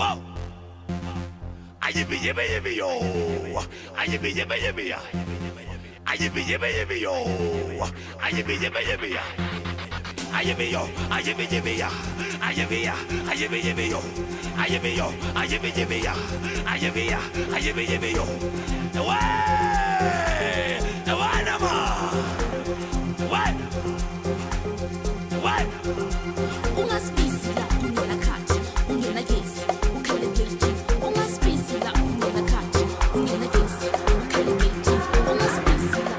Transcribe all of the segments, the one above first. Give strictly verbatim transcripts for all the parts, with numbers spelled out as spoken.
Ayibi yibi yibi yo. Ayibi yibi yibi ya. Ayibi yibi yibi yo. Ayibi yibi yibi ya. Ayibi yo. Ayibi yibi ya. Ayibi ya. Ayibi yibi yo. Ayibi yo. Ayibi yibi ya. Ayibi ya. Ayibi yibi yo. Way. Way nama. Way. Way. Ungaspisi la ungena khathi, ungena gesi, ukhale gate. Ungaspisi la ungena khathi, ungena gesi, ukhale gate. Ungaspisi la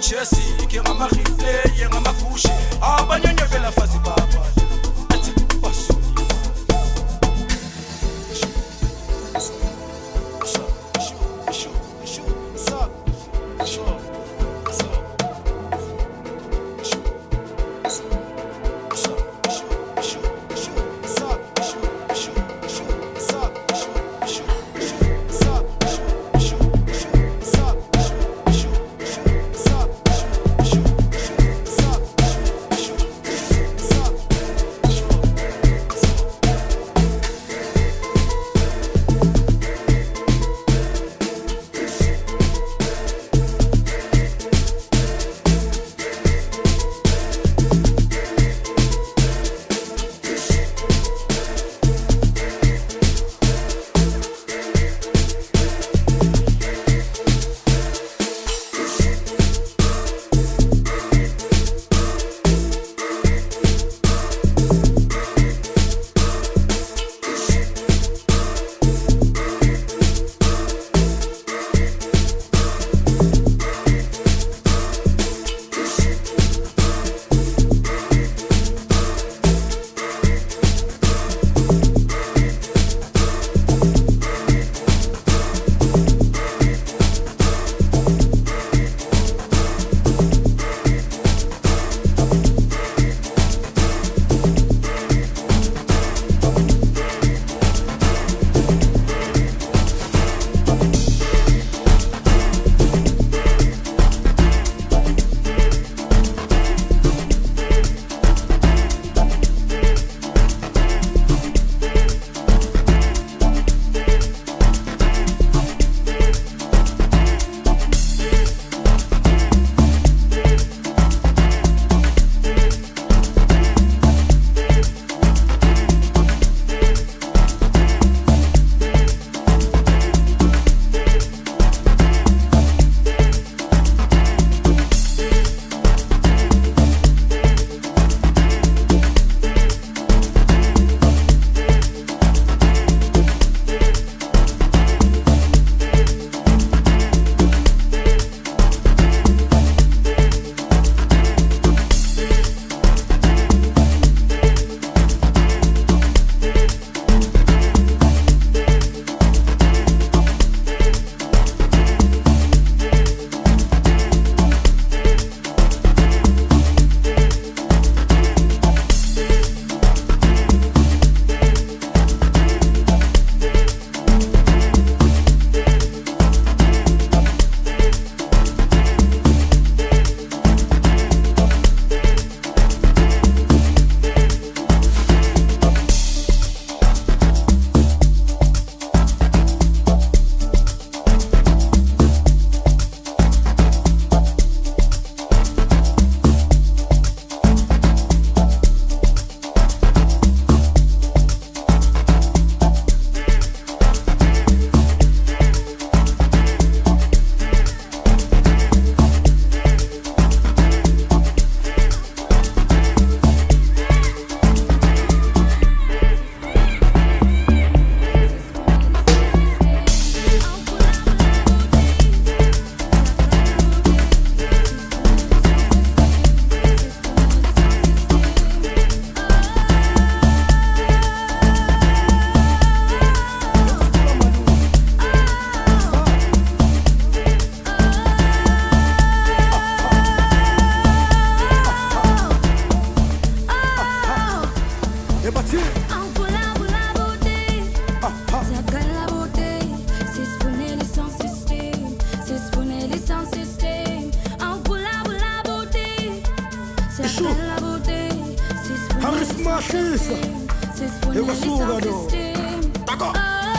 Chelsea ke ngama replay ye ngama push abanyanya vela fasi baba athi basu Machisa, eu gosto do Taco.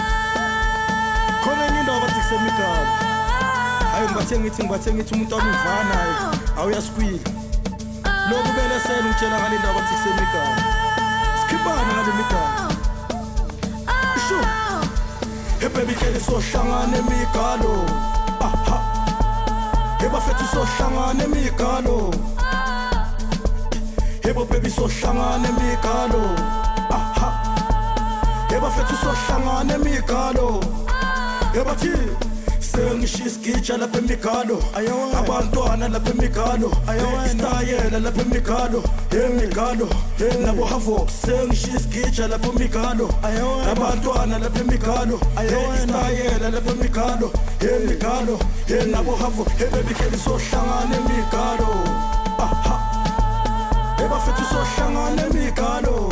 Kona nginda abathiksemika. Hayi ngibathe ngithi ngibathe ngithi umuntu amivana awuyaskwila. Lokhu belesela ngitshela ngale ndaba abathiksemika. Skipana ngale migalo. Sho. Hey baby kele so hlangana emigalo. Aha. Hey bafethu so hlangana emigalo. Hebo baby so hlangana emigalo. Aha. Heba fethu so hlangana emigalo. Heba thi sengisho isigitsha lapha emigalo abantwana lapha emigalo isitayela lapha emigalo emigalo nabo havoc sengisho isigitsha lapha emigalo abantwana lapha emigalo isitayela lapha emigalo emigalo nabo havoc ebebikeli sohlangana emigalo aha ebafethu sohlangana emigalo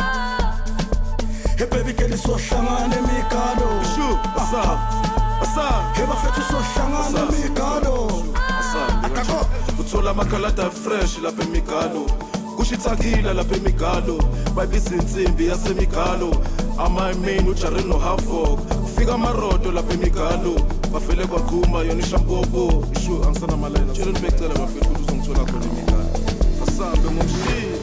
ebebikeli sohlangana emigalo shu asa asa ebafethu sohlangana emigalo akakho uthola amakhalada fresh lapha emigalo kushithakila lapha emigalo bayibiza insimbi yasemigalo ama-main ujarin nohavoc kufika amarodo lapha emigalo bafele kwaqhuma yona ishampopo ishu angisana malayina tshela nibecela bafethu ukuthi uzongithola khona emigalo asambe ngomshini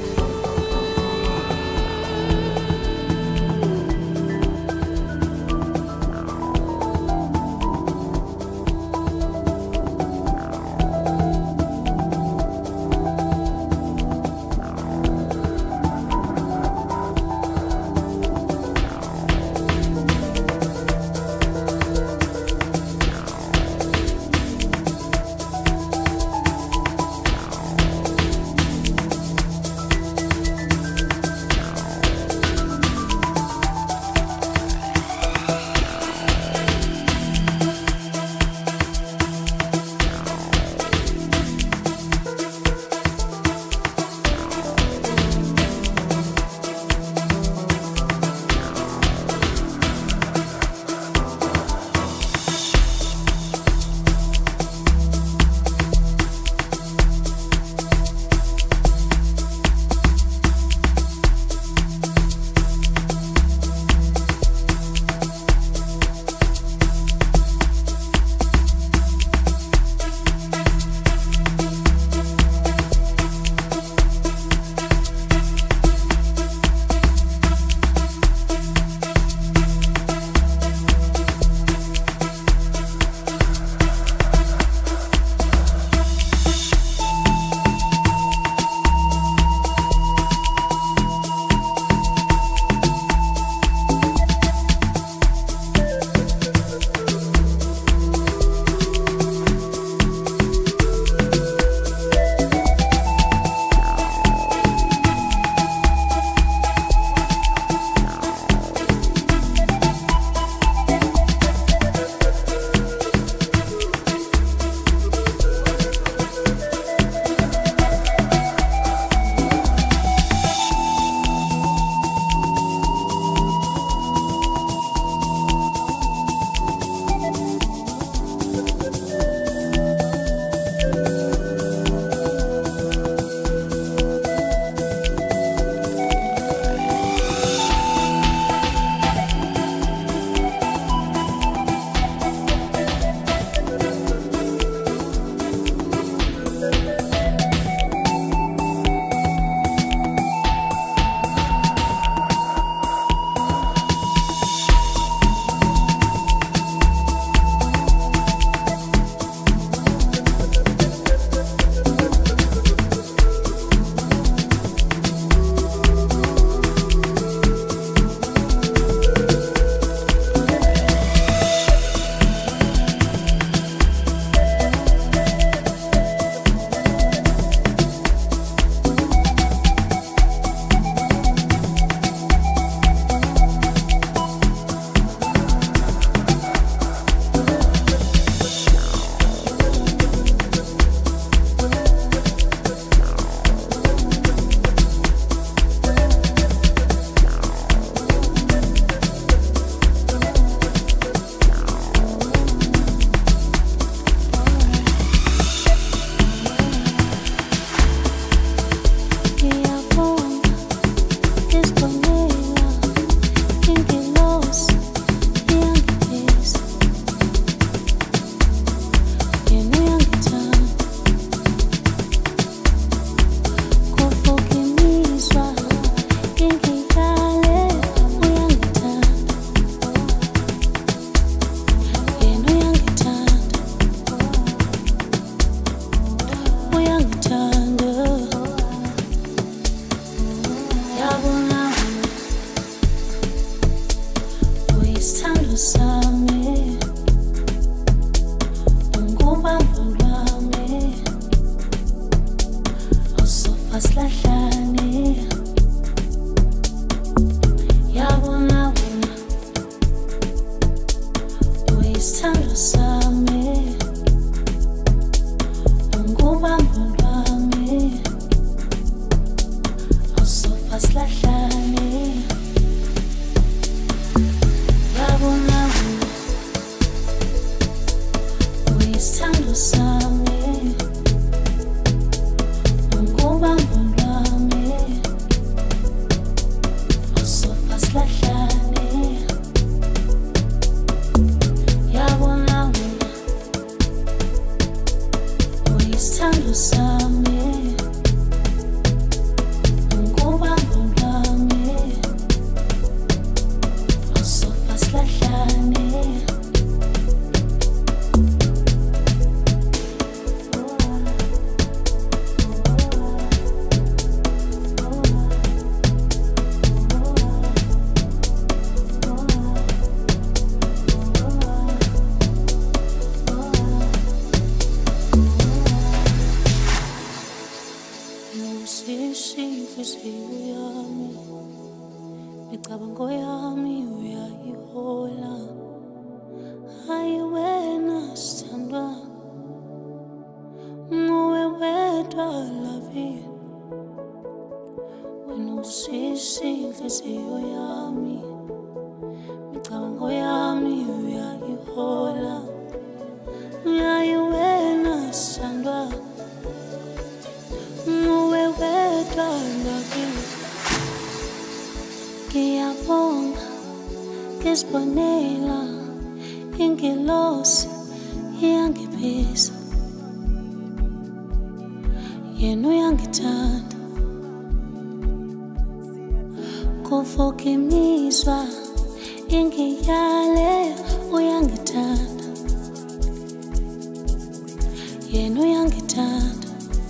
Ngisibonela ingelosi iyangiphisa yena uyangithanda kufoka imizwa ingiyale uyangithanda yena uyangithanda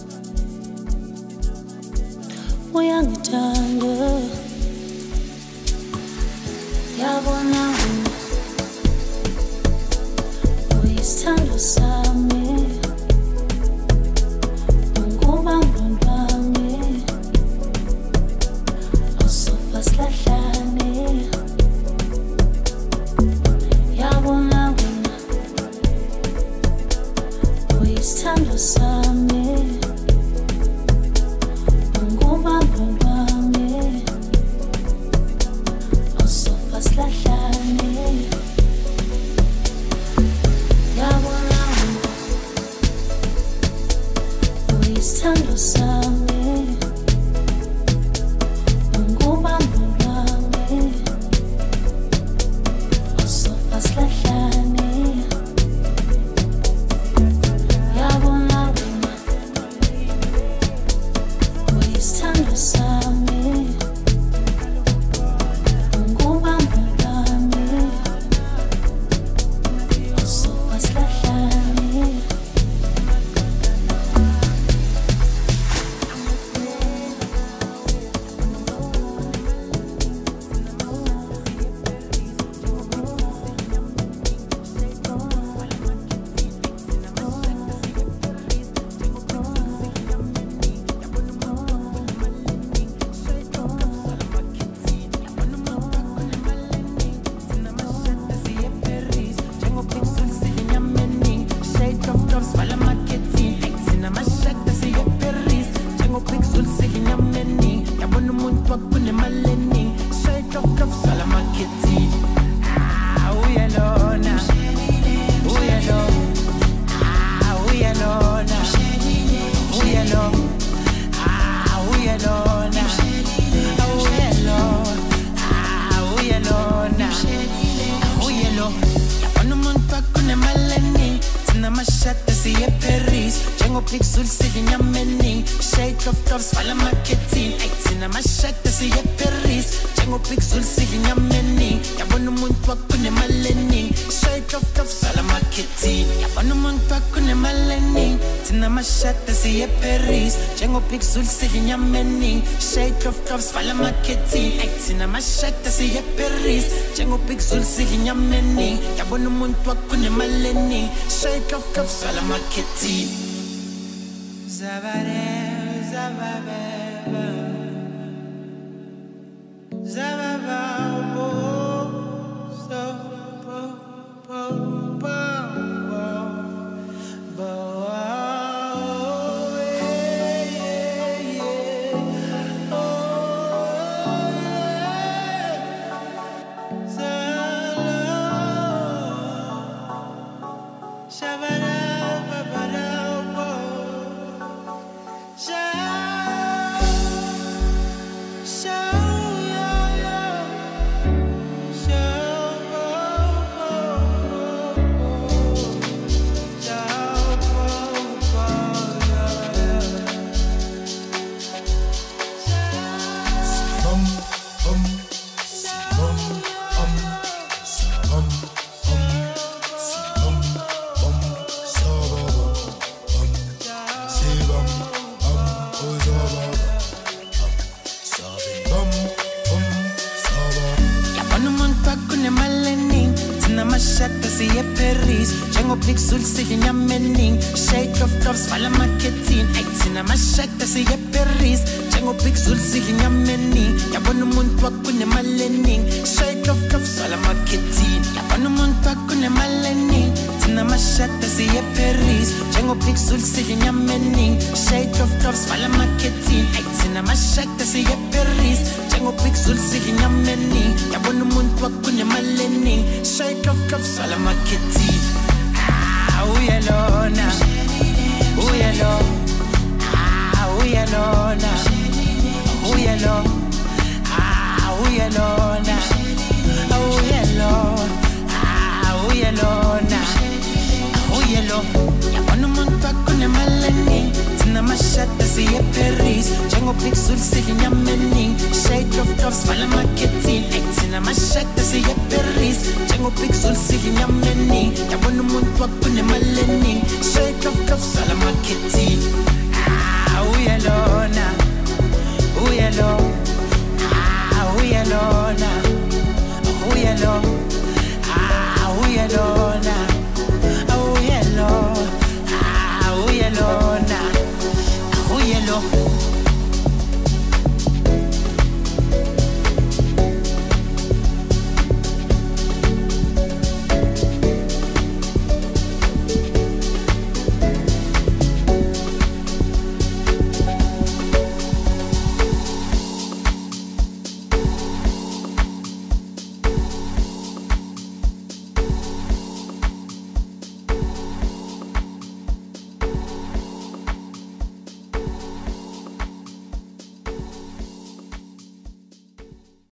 uyangithanda yabona uyisithando sami ungubambo lwami usofa silahlane yabona wena uyisithando sami ungubambo lwami usofa silahlane yabona uyisithando sami ungubambo lwami usofa silahlane yabona wena uyisithando sami ungubambo lwami usofa silahlane Pixel sitting yameni, shade of drops, fala marketing, acting a mashata, see a peris, Jango Pixel sitting yameni, Yabonumun Twakune Maleni, shade of drops, fala marketing. Zavare, Zavare, Zavare, so, po, po, po. Big Sul, see, I'm